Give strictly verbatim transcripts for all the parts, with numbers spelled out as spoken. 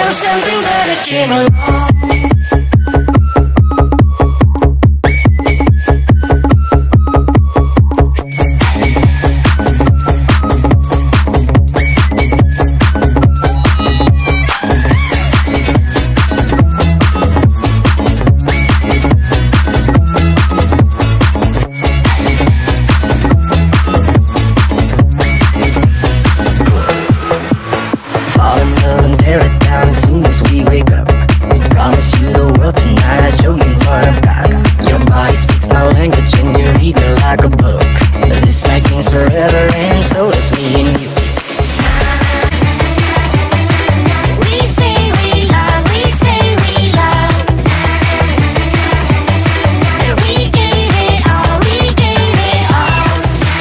until something better came along. Tear it down as soon as we wake up. Promise you the world tonight, I'll show you what I've got. Your body speaks my language and you read me like a book. This night means forever and so does me and you. We say we love, we say we love. We gave it all, we gave it all.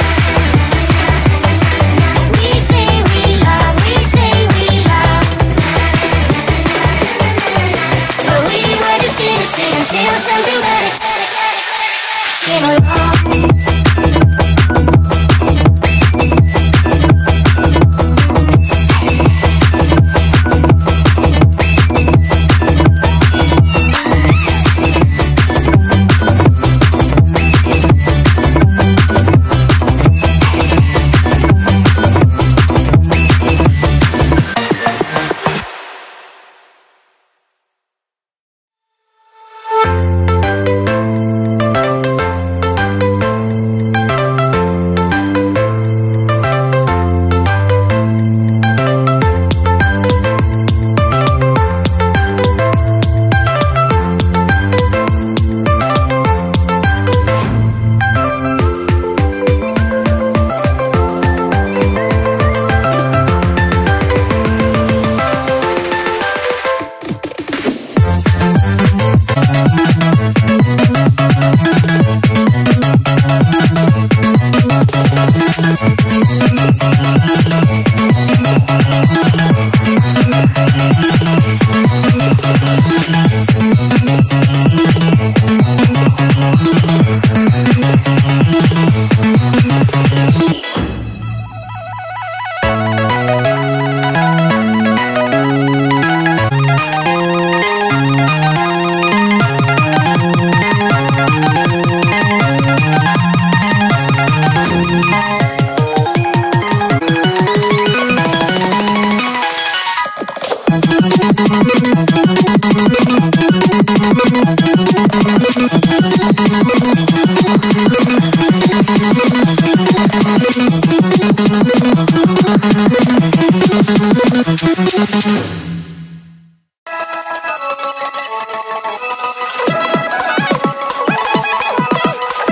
We say we love, we say we love. Until something better came along.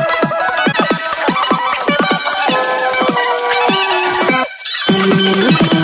We'll be right back.